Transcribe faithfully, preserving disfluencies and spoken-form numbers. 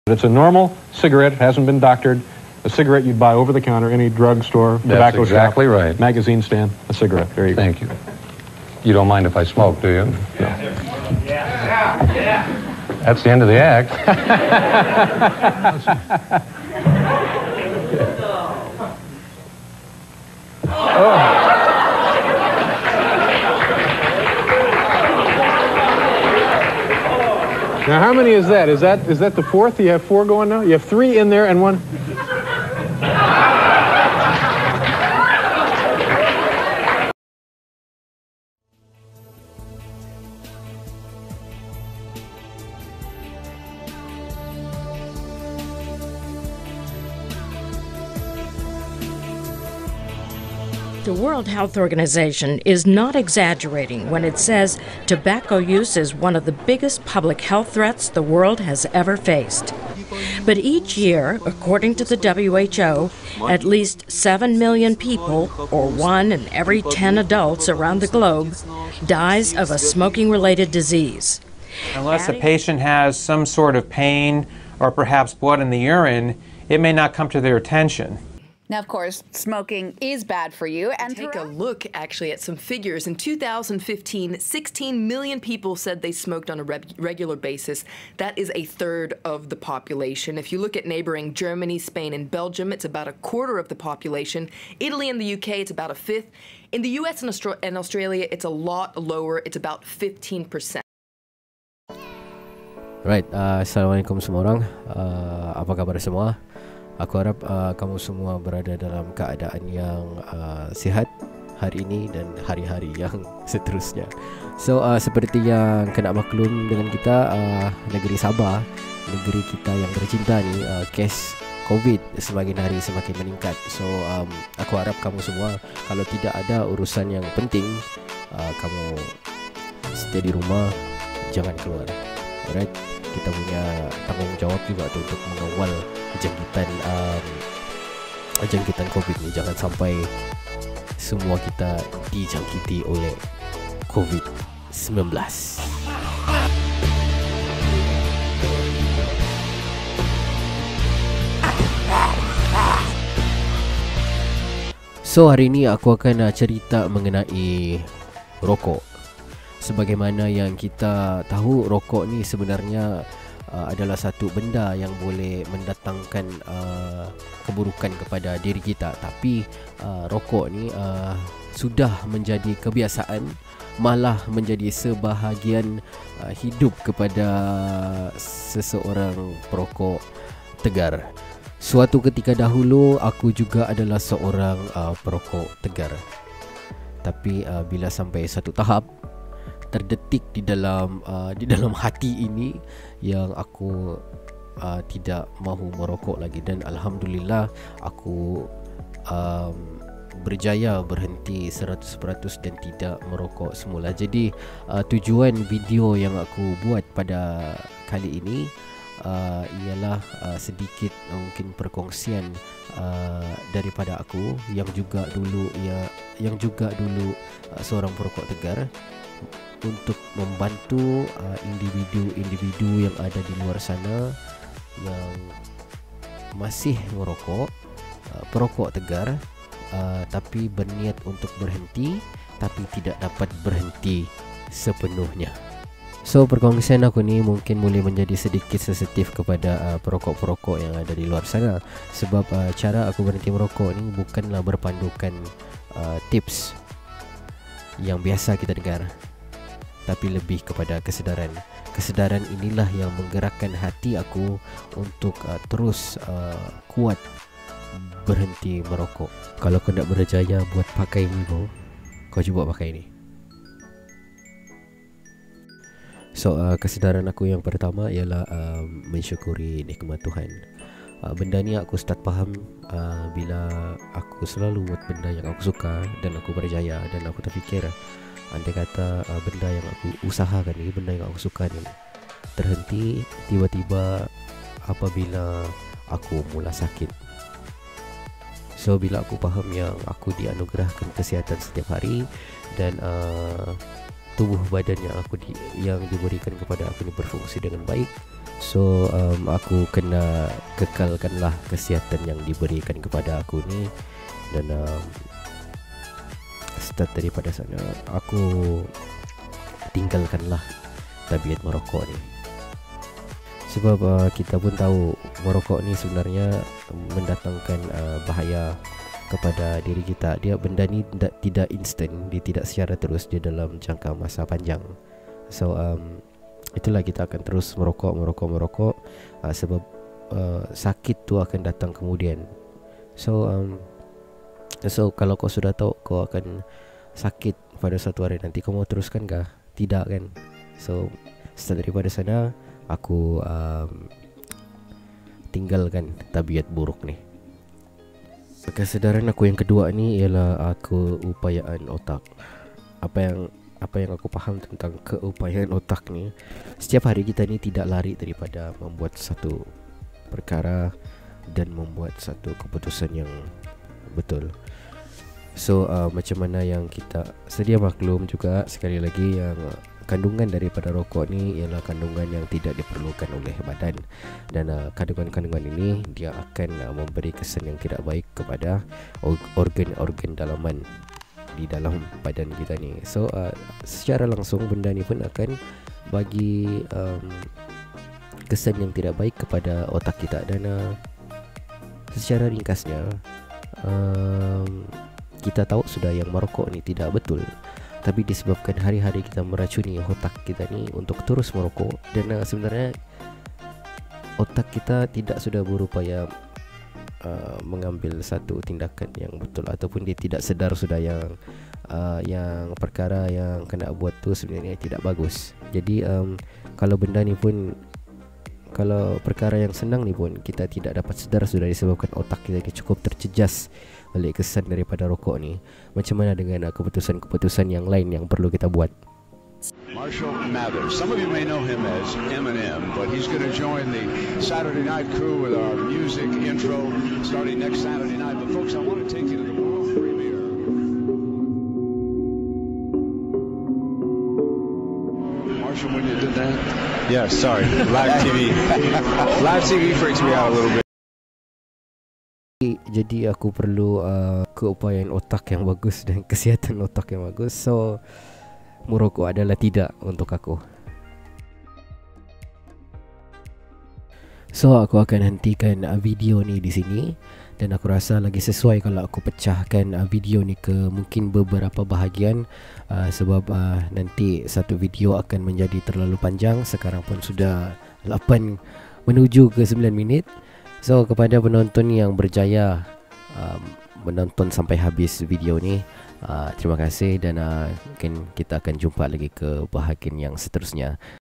It's a normal cigarette, it hasn't been doctored, a cigarette you'd buy over the counter, any drugstore, tobacco That's exactly shop, right. magazine stand, a cigarette. There you Thank go. you. You don't mind if I smoke, do you? No. That's the end of the act. Now, how many is that? Is that is that the fourth? You have four going now? You have three in there and one. The World Health Organization is not exaggerating when it says tobacco use is one of the biggest public health threats the world has ever faced. But each year, according to the W H O, at least seven million people, or one in every ten adults around the globe, dies of a smoking-related disease. Unless a patient has some sort of pain or perhaps blood in the urine, it may not come to their attention. Now, of course, smoking is bad for you. And take a look, actually, at some figures. In two thousand fifteen, sixteen million people said they smoked on a re regular basis. That is a third of the population. If you look at neighboring Germany, Spain, and Belgium, it's about a quarter of the population. Italy and the U K, it's about a fifth. In the U S and, Austra and Australia, it's a lot lower. It's about fifteen percent. Right, uh, Assalamualaikum semua orang. Uh, apa kabar semua? Aku harap uh, kamu semua berada dalam keadaan yang uh, sihat hari ini dan hari-hari yang seterusnya. So uh, seperti yang kena maklum dengan kita, uh, negeri Sabah, negeri kita yang tercinta ni, uh, kes COVID semakin hari semakin meningkat. So um, aku harap kamu semua, kalau tidak ada urusan yang penting, uh, kamu stay di rumah, jangan keluar. Alright, kita punya tanggungjawab juga tu untuk mengawal jangkitan um, jangkitan COVID ni. Jangan sampai semua kita dijangkiti oleh COVID sembilan belas. So hari ini aku akan cerita mengenai rokok. Sebagaimana yang kita tahu, rokok ni sebenarnya uh, adalah satu benda yang boleh mendatangkan uh, keburukan kepada diri kita. Tapi uh, rokok ni uh, sudah menjadi kebiasaan, malah menjadi sebahagian uh, hidup kepada seseorang perokok tegar. Suatu ketika dahulu aku juga adalah seorang uh, perokok tegar. Tapi uh, bila sampai satu tahap terdetik di dalam uh, di dalam hati ini yang aku uh, tidak mahu merokok lagi, dan alhamdulillah aku um, berjaya berhenti seratus peratus dan tidak merokok semula. Jadi uh, tujuan video yang aku buat pada kali ini uh, ialah uh, sedikit uh, mungkin perkongsian uh, daripada aku yang juga dulu ya yang juga dulu uh, seorang perokok tegar, untuk membantu uh, individu-individu yang ada di luar sana yang masih merokok, uh, perokok tegar, uh, tapi berniat untuk berhenti tapi tidak dapat berhenti sepenuhnya. So perkongsian aku ni mungkin boleh menjadi sedikit sensitif kepada uh, perokok-perokok yang ada di luar sana, sebab uh, cara aku berhenti merokok ni bukanlah berpandukan uh, tips yang biasa kita dengar, tapi lebih kepada kesedaran. Kesedaran inilah yang menggerakkan hati aku untuk uh, terus uh, kuat berhenti merokok. Kalau kau nak berjaya buat pakai ni bro, kau cuba pakai ni. So uh, kesedaran aku yang pertama ialah uh, mensyukuri nikmat Tuhan. uh, Benda ni aku start faham uh, bila aku selalu buat benda yang aku suka dan aku berjaya, dan aku terfikir, andai kata uh, benda yang aku usahakan ni, benda yang aku suka ni terhenti tiba-tiba apabila aku mula sakit. So bila aku faham yang aku dianugerahkan kesihatan setiap hari, dan uh, tubuh badan yang aku di, yang diberikan kepada aku ini berfungsi dengan baik, So um, aku kena kekalkanlah kesihatan yang diberikan kepada aku ni. Dan um, start daripada sana aku tinggalkanlah tabiat merokok ni. Sebab uh, kita pun tahu merokok ni sebenarnya mendatangkan uh, bahaya kepada diri kita. Dia benda ni tidak, tidak instan, dia tidak secara terus, dia dalam jangka masa panjang. So um, itulah kita akan terus merokok, merokok, merokok uh, sebab uh, sakit tu akan datang kemudian. So um, so kalau kau sudah tahu kau akan sakit pada satu hari nanti, kau mau teruskan kah? Tidak kan? So start daripada sana aku um, tinggalkan tabiat buruk ni. Kesedaran aku yang kedua ni ialah aku upayaan otak. Apa yang apa yang aku faham tentang keupayaan otak ni, setiap hari kita ni tidak lari daripada membuat satu perkara dan membuat satu keputusan yang betul. So uh, macam mana yang kita sedia maklum juga, sekali lagi, yang kandungan daripada rokok ni ialah kandungan yang tidak diperlukan oleh badan. Dan uh, kandungan-kandungan ini dia akan uh, memberi kesan yang tidak baik kepada organ-organ dalaman di dalam badan kita ni. So uh, secara langsung benda ni pun akan bagi um, kesan yang tidak baik kepada otak kita. Dan uh, secara ringkasnya um, kita tahu sudah yang merokok ni tidak betul, tapi disebabkan hari-hari kita meracuni otak kita ni untuk terus merokok. Dan uh, sebenarnya otak kita tidak sudah berupaya uh, mengambil satu tindakan yang betul, ataupun dia tidak sedar sudah yang uh, yang perkara yang kena buat tu sebenarnya tidak bagus. Jadi um, kalau benda ni pun, kalau perkara yang senang ni pun kita tidak dapat sedar sudah disebabkan otak kita ni cukup tercejas oleh kesan daripada rokok ni. Macam mana dengan uh, keputusan-keputusan yang lain yang perlu kita buat? Marshall Mathers. Some of you may know him as Eminem, but he's going to join the Saturday night crew with our music intro starting next Saturday night. But folks, I want to take you to the world premiere. Marshall, when you did that? Yeah, sorry. Live T V. Live T V freaks me out a little bit. Jadi aku perlu uh, keupayaan otak yang bagus dan kesihatan otak yang bagus. So merokok adalah tidak untuk aku. So aku akan hentikan uh, video ni di sini. Dan aku rasa lagi sesuai kalau aku pecahkan uh, video ni ke mungkin beberapa bahagian, uh, Sebab uh, nanti satu video akan menjadi terlalu panjang. Sekarang pun sudah lapan menuju ke sembilan minit. So kepada penonton yang berjaya um, menonton sampai habis video ni, uh, terima kasih. Dan uh, mungkin kita akan jumpa lagi ke bahagian yang seterusnya.